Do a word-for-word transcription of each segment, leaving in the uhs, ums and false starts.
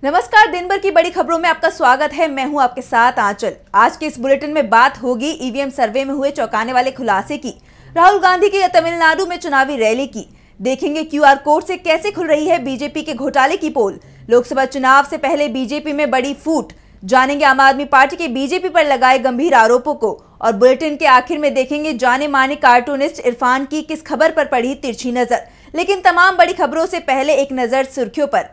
नमस्कार, दिन भर की बड़ी खबरों में आपका स्वागत है। मैं हूं आपके साथ आंचल। आज के इस बुलेटिन में बात होगी ईवीएम सर्वे में हुए चौंकाने वाले खुलासे की, राहुल गांधी की तमिलनाडु में चुनावी रैली की, देखेंगे क्यूआर कोड से कैसे खुल रही है बीजेपी के घोटाले की पोल, लोकसभा चुनाव से पहले बीजेपी में बड़ी फूट, जानेंगे आम आदमी पार्टी के बीजेपी पर लगाए गंभीर आरोपों को, और बुलेटिन के आखिर में देखेंगे जाने माने कार्टूनिस्ट इरफान की किस खबर पर पड़ी तिरछी नजर। लेकिन तमाम बड़ी खबरों से पहले एक नजर सुर्खियों पर।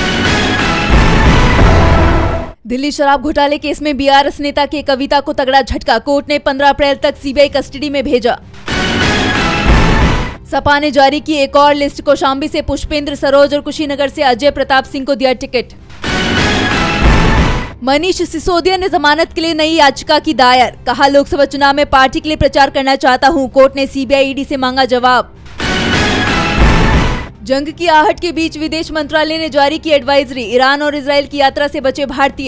दिल्ली शराब घोटाले केस में बीआरएस नेता के कविता को तगड़ा झटका, कोर्ट ने पंद्रह अप्रैल तक सीबीआई कस्टडी में भेजा। सपा ने जारी की एक और लिस्ट, कौशाम्बी से पुष्पेंद्र सरोज और कुशीनगर से अजय प्रताप सिंह को दिया टिकट। मनीष सिसोदिया ने जमानत के लिए नई याचिका की दायर, कहा लोकसभा चुनाव में पार्टी के लिए प्रचार करना चाहता हूं, कोर्ट ने सीबीआई ईडी से मांगा जवाब। जंग की आहट के बीच विदेश मंत्रालय ने जारी की एडवाइजरी, ईरान और इजराइल की यात्रा से बचे भारतीय।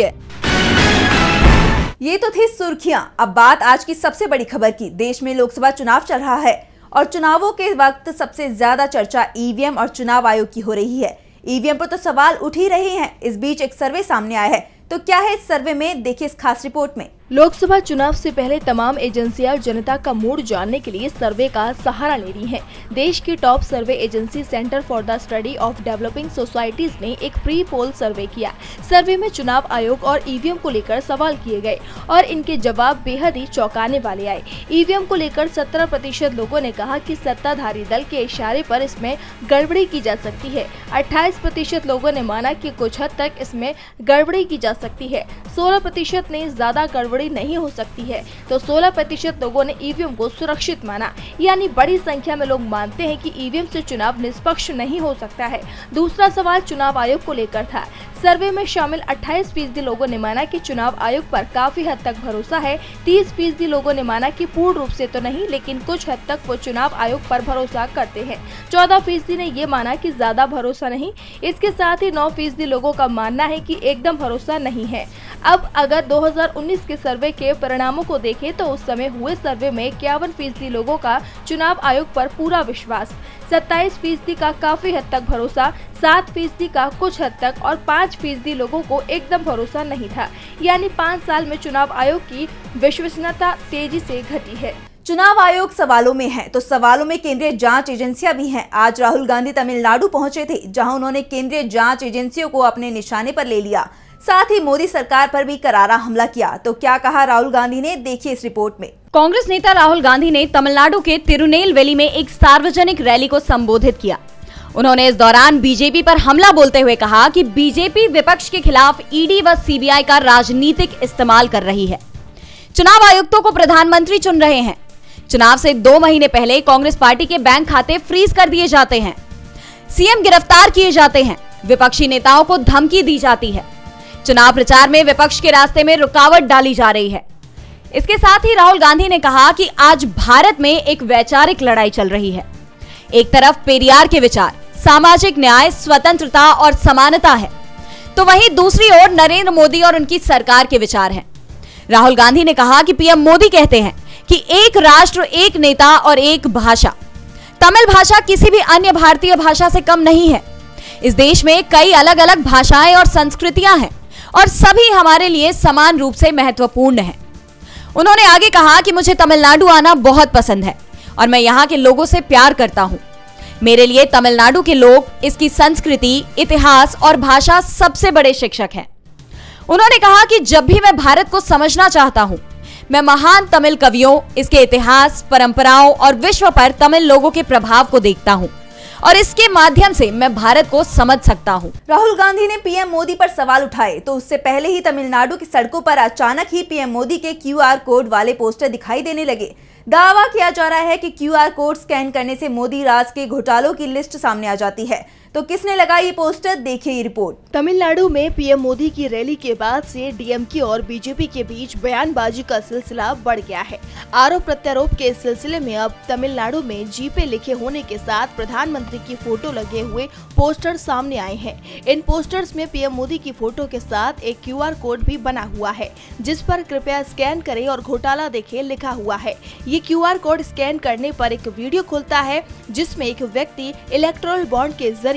ये तो थी सुर्खियां। अब बात आज की सबसे बड़ी खबर की। देश में लोकसभा चुनाव चल रहा है और चुनावों के वक्त सबसे ज्यादा चर्चा ईवीएम और चुनाव आयोग की हो रही है। ईवीएम पर तो सवाल उठ ही रहे हैं। इस बीच एक सर्वे सामने आया है, तो क्या है इस सर्वे में, देखिए इस खास रिपोर्ट में। लोकसभा चुनाव से पहले तमाम एजेंसियां जनता का मूड जानने के लिए सर्वे का सहारा ले रही हैं। देश की top survey agency centre for the study of developing societies ने एक प्री पोल सर्वे किया। सर्वे में चुनाव आयोग और ईवीएम को लेकर सवाल किए गए और इनके जवाब बेहद ही चौंकाने वाले आए। ईवीएम को लेकर सत्रह प्रतिशत लोगों ने कहा कि सत्ताधारी दल के इशारे पर इसमें गड़बड़ी की जा सकती है। अट्ठाईस प्रतिशत लोगों ने माना कि कुछ हद तक इसमें गड़बड़ी की जा सकती है। सोलह प्रतिशत ने ज्यादा गड़बड़ी नहीं हो सकती है, तो सोलह प्रतिशत लोगों ने ईवीएम को सुरक्षित माना। यानी बड़ी संख्या में लोग मानते हैं कि ईवीएम से चुनाव निष्पक्ष नहीं हो सकता है। दूसरा सवाल चुनाव आयोग को लेकर था। सर्वे में शामिल अट्ठाईस फीसदी लोगों ने माना कि चुनाव आयोग पर काफी हद तक भरोसा है। तीस फीसदी लोगों ने माना कि पूर्ण रूप से तो नहीं, लेकिन कुछ हद तक वो चुनाव आयोग पर भरोसा करते हैं। चौदह फीसदी ने ये माना कि ज्यादा भरोसा नहीं। इसके साथ ही नौ फीसदी लोगों का मानना है कि एकदम भरोसा नहीं है। अब अगर दो हजार उन्नीस के सर्वे के परिणामों को देखें तो उस समय हुए सर्वे में इक्यावन फीसदी लोगों का चुनाव आयोग पर पूरा विश्वास, सत्ताईस फीसदी का काफी हद तक भरोसा, सात फीसदी का कुछ हद तक और पाँच फीसदी लोगों को एकदम भरोसा नहीं था। यानी पाँच साल में चुनाव आयोग की विश्वसनीयता तेजी से घटी है। चुनाव आयोग सवालों में है तो सवालों में केंद्रीय जांच एजेंसियां भी हैं। आज राहुल गांधी तमिलनाडु पहुंचे थे, जहां उन्होंने केंद्रीय जांच एजेंसियों को अपने निशाने पर ले लिया। साथ ही मोदी सरकार पर भी करारा हमला किया। तो क्या कहा राहुल गांधी ने, देखिए इस रिपोर्ट में। कांग्रेस नेता राहुल गांधी ने तमिलनाडु के तिरुनेलवेली में एक सार्वजनिक रैली को संबोधित किया। उन्होंने इस दौरान बीजेपी पर हमला बोलते हुए कहा कि बीजेपी विपक्ष के खिलाफ ईडी व सीबीआई का राजनीतिक इस्तेमाल कर रही है। चुनाव आयुक्तों को प्रधानमंत्री चुन रहे हैं। चुनाव से दो महीने पहले कांग्रेस पार्टी के बैंक खाते फ्रीज कर दिए जाते हैं। सीएम गिरफ्तार किए जाते हैं। विपक्षी नेताओं को धमकी दी जाती है। चुनाव प्रचार में विपक्ष के रास्ते में रुकावट डाली जा रही है। इसके साथ ही राहुल गांधी ने कहा कि आज भारत में एक वैचारिक लड़ाई चल रही है। एक तरफ पेरियार के विचार, सामाजिक न्याय, स्वतंत्रता और समानता है, तो वहीं दूसरी ओर नरेंद्र मोदी और उनकी सरकार के विचार हैं। राहुल गांधी ने कहा कि पीएम मोदी कहते हैं कि एक राष्ट्र, एक नेता और एक भाषा। तमिल भाषा किसी भी अन्य भारतीय भाषा से कम नहीं है। इस देश में कई अलग अलग भाषाएं और संस्कृतियां हैं और सभी हमारे लिए समान रूप से महत्वपूर्ण हैं। उन्होंने आगे कहा कि मुझे तमिलनाडु आना बहुत पसंद है और मैं यहाँ के लोगों से प्यार करता हूँ। मेरे लिए तमिलनाडु के लोग, इसकी संस्कृति, इतिहास और भाषा सबसे बड़े शिक्षक हैं। उन्होंने कहा कि जब भी मैं भारत को समझना चाहता हूँ, मैं महान तमिल कवियों, इसके इतिहास, परंपराओं और विश्व पर तमिल लोगों के प्रभाव को देखता हूँ और इसके माध्यम से मैं भारत को समझ सकता हूँ। राहुल गांधी ने पीएम मोदी पर सवाल उठाए तो उससे पहले ही तमिलनाडु की सड़कों पर अचानक ही पीएम मोदी के क्यूआर कोड वाले पोस्टर दिखाई देने लगे। दावा किया जा रहा है कि क्यूआर कोड स्कैन करने से मोदी राज के घोटालों की लिस्ट सामने आ जाती है। तो किसने लगाई ये पोस्टर, देखिए ये रिपोर्ट। तमिलनाडु में पीएम मोदी की रैली के बाद से डीएमके और बीजेपी के बीच बयानबाजी का सिलसिला बढ़ गया है। आरोप प्रत्यारोप के सिलसिले में अब तमिलनाडु में जी पे लिखे होने के साथ प्रधानमंत्री की फोटो लगे हुए पोस्टर सामने आए हैं। इन पोस्टर्स में पीएम मोदी की फोटो के साथ एक क्यूआर कोड भी बना हुआ है, जिस पर कृपया स्कैन करें और घोटाला देखें लिखा हुआ है। ये क्यूआर कोड स्कैन करने पर एक वीडियो खुलता है, जिसमें एक व्यक्ति इलेक्टोरल बॉन्ड के जरिए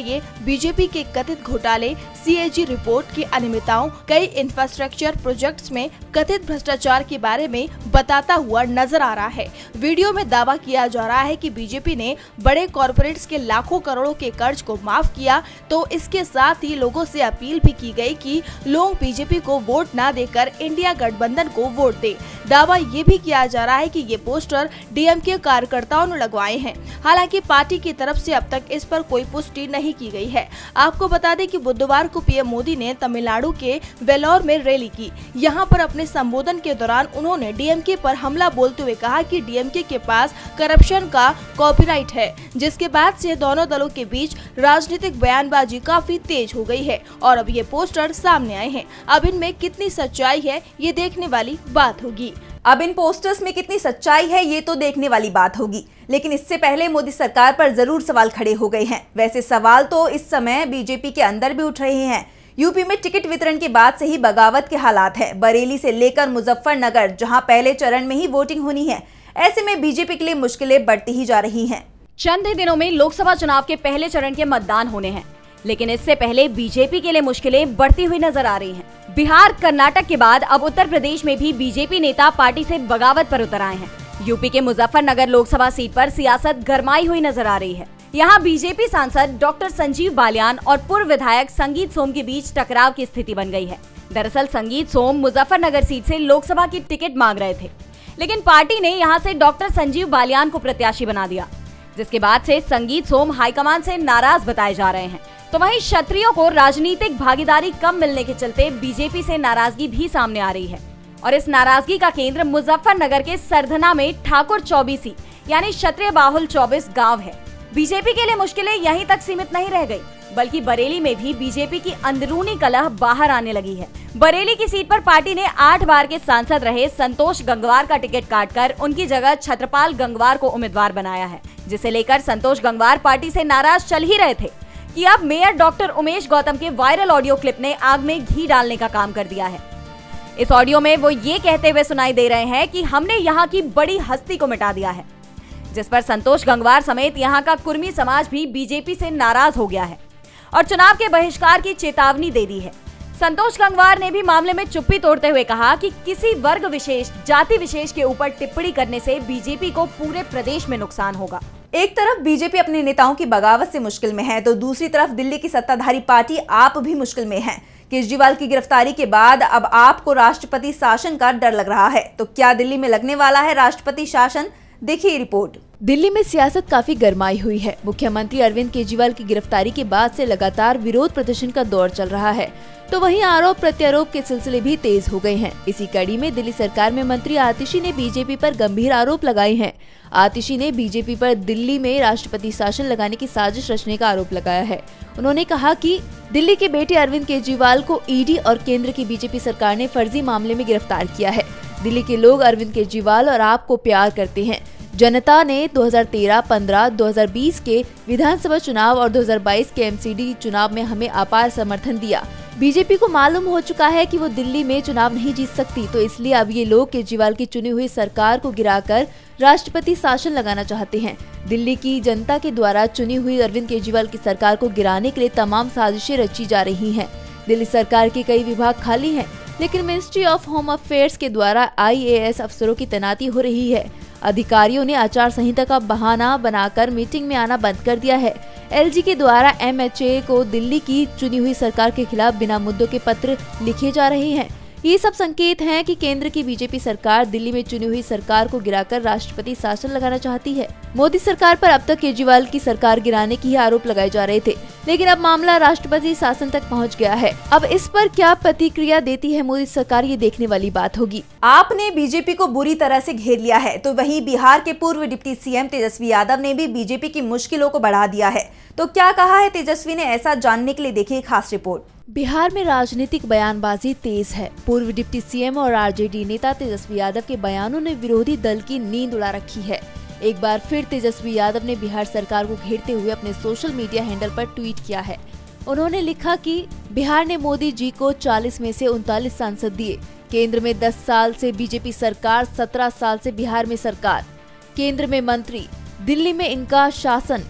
लिए बीजेपी के कथित घोटाले, सीएजी रिपोर्ट की अनियमितताओं, कई इंफ्रास्ट्रक्चर प्रोजेक्ट्स में कथित भ्रष्टाचार के बारे में बताता हुआ नजर आ रहा है। वीडियो में दावा किया जा रहा है कि बीजेपी ने बड़े कॉरपोरेट्स के लाखों करोड़ों के कर्ज को माफ किया, तो इसके साथ ही लोगों से अपील भी की गई कि लोग बीजेपी को वोट न देकर इंडिया गठबंधन को वोट दे। दावा ये भी किया जा रहा है कि ये पोस्टर डीएमके कार्यकर्ताओं ने लगवाए हैं। हालांकि पार्टी की तरफ से अब तक इस पर कोई पुष्टि नहीं की गई है। आपको बता दें कि बुधवार को पीएम मोदी ने तमिलनाडु के वेल्लोर में रैली की। यहां पर अपने संबोधन के दौरान उन्होंने डीएमके पर हमला बोलते हुए कहा कि डीएमके के पास करप्शन का कॉपीराइट है, जिसके बाद से दोनों दलों के बीच राजनीतिक बयानबाजी काफी तेज हो गई है और अब ये पोस्टर सामने आए हैं। अब इनमें कितनी सच्चाई है ये देखने वाली बात होगी। अब इन पोस्टर्स में कितनी सच्चाई है ये तो देखने वाली बात होगी, लेकिन इससे पहले मोदी सरकार पर जरूर सवाल खड़े हो गए हैं। वैसे सवाल तो इस समय बीजेपी के अंदर भी उठ रहे हैं। यूपी में टिकट वितरण के बाद से ही बगावत के हालात है। बरेली से लेकर मुजफ्फरनगर, जहां पहले चरण में ही वोटिंग होनी है, ऐसे में बीजेपी के लिए मुश्किलें बढ़ती ही जा रही हैं। चंद ही दिनों में लोकसभा चुनाव के पहले चरण के मतदान होने हैं, लेकिन इससे पहले बीजेपी के लिए मुश्किलें बढ़ती हुई नजर आ रही हैं। बिहार, कर्नाटक के बाद अब उत्तर प्रदेश में भी बीजेपी नेता पार्टी से बगावत पर उतर आए हैं। यूपी के मुजफ्फरनगर लोकसभा सीट पर सियासत गरमाई हुई नजर आ रही है। यहाँ बीजेपी सांसद डॉक्टर संजीव बालियान और पूर्व विधायक संगीत सोम के बीच टकराव की स्थिति बन गई है। दरअसल संगीत सोम मुजफ्फरनगर सीट से लोकसभा की टिकट मांग रहे थे, लेकिन पार्टी ने यहाँ से डॉक्टर संजीव बालियान को प्रत्याशी बना दिया, जिसके बाद से संगीत सोम हाईकमान से नाराज बताए जा रहे हैं। तो वहीं क्षत्रियों को राजनीतिक भागीदारी कम मिलने के चलते बीजेपी से नाराजगी भी सामने आ रही है और इस नाराजगी का केंद्र मुजफ्फरनगर के सरधना में ठाकुर चौबीसी यानी क्षत्रिय बाहुल चौबीस गांव है। बीजेपी के लिए मुश्किलें यहीं तक सीमित नहीं रह गई, बल्कि बरेली में भी बीजेपी की अंदरूनी कलह बाहर आने लगी है। बरेली की सीट पर पार्टी ने आठ बार के सांसद रहे संतोष गंगवार का टिकट काटकर उनकी जगह छत्रपाल गंगवार को उम्मीदवार बनाया है, जिसे लेकर संतोष गंगवार पार्टी से नाराज चल ही रहे थे कि अब मेयर डॉक्टर उमेश गौतम के वायरल ऑडियो क्लिप ने आग में घी डालने का काम कर दिया है। इस ऑडियो में वो ये कहते हुए सुनाई दे रहे हैं कि हमने यहाँ की बड़ी हस्ती को मिटा दिया है, जिस पर संतोष गंगवार समेत यहाँ का कुर्मी समाज भी बीजेपी से नाराज हो गया है और चुनाव के बहिष्कार की चेतावनी दे दी है। संतोष गंगवार ने भी मामले में चुप्पी तोड़ते हुए कहा कि किसी वर्ग विशेष, जाति विशेष के ऊपर टिप्पणी करने से बीजेपी को पूरे प्रदेश में नुकसान होगा। एक तरफ बीजेपी अपने नेताओं की बगावत से मुश्किल में है, तो दूसरी तरफ दिल्ली की सत्ताधारी पार्टी आप भी मुश्किल में है। केजरीवाल की गिरफ्तारी के बाद अब आपको राष्ट्रपति शासन का डर लग रहा है, तो क्या दिल्ली में लगने वाला है राष्ट्रपति शासन? देखिए रिपोर्ट। दिल्ली में सियासत काफी गरमाई हुई है। मुख्यमंत्री अरविंद केजरीवाल की गिरफ्तारी के बाद से लगातार विरोध प्रदर्शन का दौर चल रहा है, तो वहीं आरोप प्रत्यारोप के सिलसिले भी तेज हो गए हैं। इसी कड़ी में दिल्ली सरकार में मंत्री आतिशी ने बीजेपी पर गंभीर आरोप लगाए हैं। आतिशी ने बीजेपी पर दिल्ली में राष्ट्रपति शासन लगाने की साजिश रचने का आरोप लगाया है। उन्होंने कहा कि दिल्ली के बेटे अरविंद केजरीवाल को ईडी और केंद्र की बीजेपी सरकार ने फर्जी मामले में गिरफ्तार किया है। दिल्ली के लोग अरविंद केजरीवाल और आप को प्यार करते हैं। जनता ने दो हज़ार तेरह, पंद्रह, दो हज़ार बीस के विधानसभा चुनाव और दो हज़ार बाईस के एमसीडी चुनाव में हमें अपार समर्थन दिया। बीजेपी को मालूम हो चुका है कि वो दिल्ली में चुनाव नहीं जीत सकती, तो इसलिए अब ये लोग केजरीवाल की चुनी हुई सरकार को गिराकर राष्ट्रपति शासन लगाना चाहते हैं। दिल्ली की जनता के द्वारा चुनी हुई अरविंद केजरीवाल की सरकार को गिराने के लिए तमाम साजिशें रची जा रही हैं। दिल्ली सरकार के कई विभाग खाली हैं, लेकिन मिनिस्ट्री ऑफ होम अफेयर्स के द्वारा आईएएस अफसरों की तैनाती हो रही है। अधिकारियों ने आचार संहिता का बहाना बनाकर मीटिंग में आना बंद कर दिया है। एलजी के द्वारा एमएचए को दिल्ली की चुनी हुई सरकार के खिलाफ बिना मुद्दों के पत्र लिखे जा रहे हैं। ये सब संकेत हैं कि केंद्र की बीजेपी सरकार दिल्ली में चुनी हुई सरकार को गिराकर राष्ट्रपति शासन लगाना चाहती है। मोदी सरकार पर अब तक केजरीवाल की सरकार गिराने की ही आरोप लगाए जा रहे थे, लेकिन अब मामला राष्ट्रपति शासन तक पहुंच गया है। अब इस पर क्या प्रतिक्रिया देती है मोदी सरकार, ये देखने वाली बात होगी। आपने बीजेपी को बुरी तरह से घेर लिया है, तो वहीं बिहार के पूर्व डिप्टी सीएम तेजस्वी यादव ने भी बीजेपी की मुश्किलों को बढ़ा दिया है। तो क्या कहा है तेजस्वी ने, ऐसा जानने के लिए देखिए खास रिपोर्ट। बिहार में राजनीतिक बयानबाजी तेज है। पूर्व डिप्टी सीएम और आरजेडी नेता तेजस्वी यादव के बयानों ने विरोधी दल की नींद उड़ा रखी है। एक बार फिर तेजस्वी यादव ने बिहार सरकार को घेरते हुए अपने सोशल मीडिया हैंडल पर ट्वीट किया है। उन्होंने लिखा कि बिहार ने मोदी जी को चालीस में से उनतालीस सांसद दिए। केंद्र में दस साल से बीजेपी सरकार, सत्रह साल से बिहार में सरकार, केंद्र में मंत्री, दिल्ली में इनका शासन,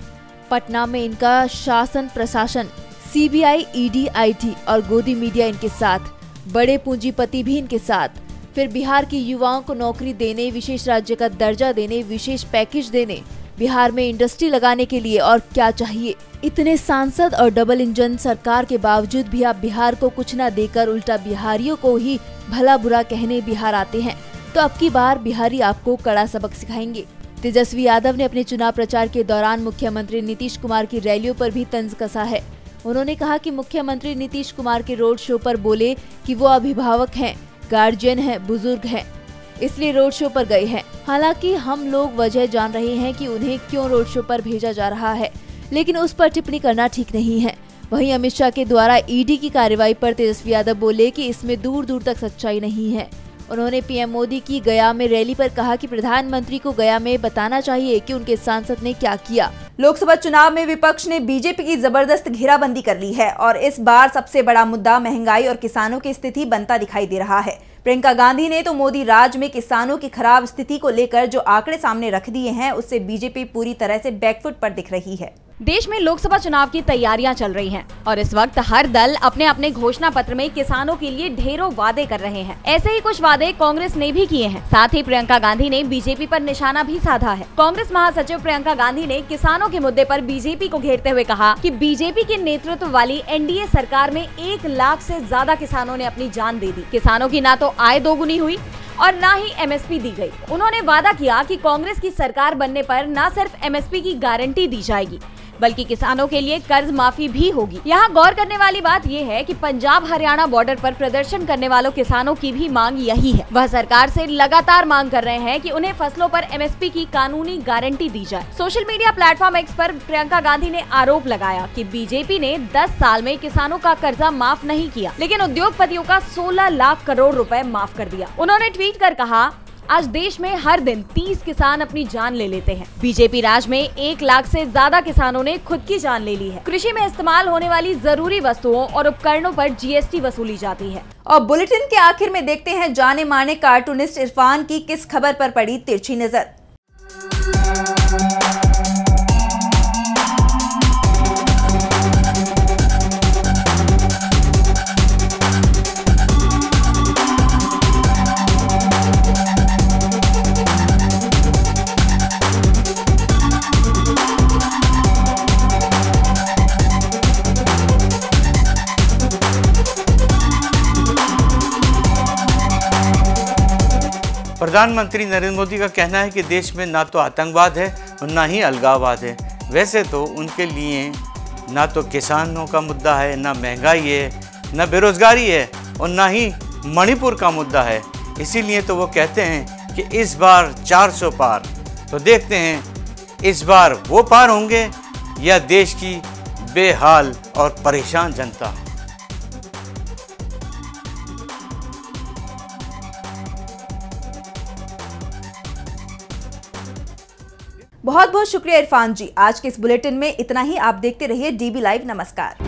पटना में इनका शासन प्रशासन, सीबीआई, ईडी, आईटी और गोदी मीडिया इनके साथ, बड़े पूंजीपति भी इनके साथ। फिर बिहार के युवाओं को नौकरी देने, विशेष राज्य का दर्जा देने, विशेष पैकेज देने, बिहार में इंडस्ट्री लगाने के लिए और क्या चाहिए। इतने सांसद और डबल इंजन सरकार के बावजूद भी आप बिहार को कुछ न देकर उल्टा बिहारियों को ही भला बुरा कहने बिहार आते हैं। तो अब की बार बिहारी आपको कड़ा सबक सिखाएंगे। तेजस्वी यादव ने अपने चुनाव प्रचार के दौरान मुख्यमंत्री नीतीश कुमार की रैलियों पर भी तंज कसा है। उन्होंने कहा कि मुख्यमंत्री नीतीश कुमार के रोड शो पर बोले कि वो अभिभावक हैं, गार्जियन हैं, बुजुर्ग हैं, इसलिए रोड शो पर गए हैं। हालांकि हम लोग वजह जान रहे हैं कि उन्हें क्यों रोड शो पर भेजा जा रहा है, लेकिन उस पर टिप्पणी करना ठीक नहीं है। वहीं अमित शाह के द्वारा ईडी की कार्रवाई पर तेजस्वी यादव बोले कि इसमें दूर दूर तक सच्चाई नहीं है। उन्होंने पीएम मोदी की गया में रैली पर कहा कि प्रधानमंत्री को गया में बताना चाहिए कि उनके सांसद ने क्या किया। लोकसभा चुनाव में विपक्ष ने बीजेपी की जबरदस्त घेराबंदी कर ली है और इस बार सबसे बड़ा मुद्दा महंगाई और किसानों की स्थिति बनता दिखाई दे रहा है। प्रियंका गांधी ने तो मोदी राज में किसानों की खराब स्थिति को लेकर जो आंकड़े सामने रख दिए हैं, उससे बीजेपी पूरी तरह से बैकफुट पर दिख रही है। देश में लोकसभा चुनाव की तैयारियां चल रही हैं और इस वक्त हर दल अपने अपने घोषणा पत्र में किसानों के लिए ढेरों वादे कर रहे हैं। ऐसे ही कुछ वादे कांग्रेस ने भी किए हैं। साथ ही प्रियंका गांधी ने बीजेपी पर निशाना भी साधा है। कांग्रेस महासचिव प्रियंका गांधी ने किसानों के मुद्दे पर बीजेपी को घेरते हुए कहा कि बीजेपी के नेतृत्व वाली एनडीए सरकार में एक लाख से ज्यादा किसानों ने अपनी जान दे दी। किसानों की ना तो आय दोगुनी हुई और ना ही एमएसपी दी गई। उन्होंने वादा किया कि कांग्रेस की सरकार बनने पर न सिर्फ एमएसपी की गारंटी दी जाएगी, बल्कि किसानों के लिए कर्ज माफी भी होगी। यहाँ गौर करने वाली बात ये है कि पंजाब हरियाणा बॉर्डर पर प्रदर्शन करने वालों किसानों की भी मांग यही है। वह सरकार से लगातार मांग कर रहे हैं कि उन्हें फसलों पर एमएसपी की कानूनी गारंटी दी जाए। सोशल मीडिया प्लेटफॉर्म एक्स पर प्रियंका गांधी ने आरोप लगाया कि बीजेपी ने दस साल में किसानों का कर्जा माफ नहीं किया, लेकिन उद्योगपतियों का सोलह लाख करोड़ रुपए माफ कर दिया। उन्होंने ट्वीट कर कहा, आज देश में हर दिन तीस किसान अपनी जान ले लेते हैं। बीजेपी राज में एक लाख से ज्यादा किसानों ने खुद की जान ले ली है। कृषि में इस्तेमाल होने वाली जरूरी वस्तुओं और उपकरणों पर जीएसटी वसूली जाती है। और बुलेटिन के आखिर में देखते हैं जाने माने कार्टूनिस्ट इरफान की किस खबर पर पड़ी तिरछी नजर। प्रधानमंत्री नरेंद्र मोदी का कहना है कि देश में ना तो आतंकवाद है और ना ही अलगाववाद है। वैसे तो उनके लिए ना तो किसानों का मुद्दा है, ना महंगाई है, ना बेरोजगारी है और ना ही मणिपुर का मुद्दा है। इसीलिए तो वो कहते हैं कि इस बार चार सौ पार। तो देखते हैं इस बार वो पार होंगे या देश की बेहाल और परेशान जनता। बहुत बहुत शुक्रिया इरफान जी। आज के इस बुलेटिन में इतना ही। आप देखते रहिए डीबी लाइव। नमस्कार।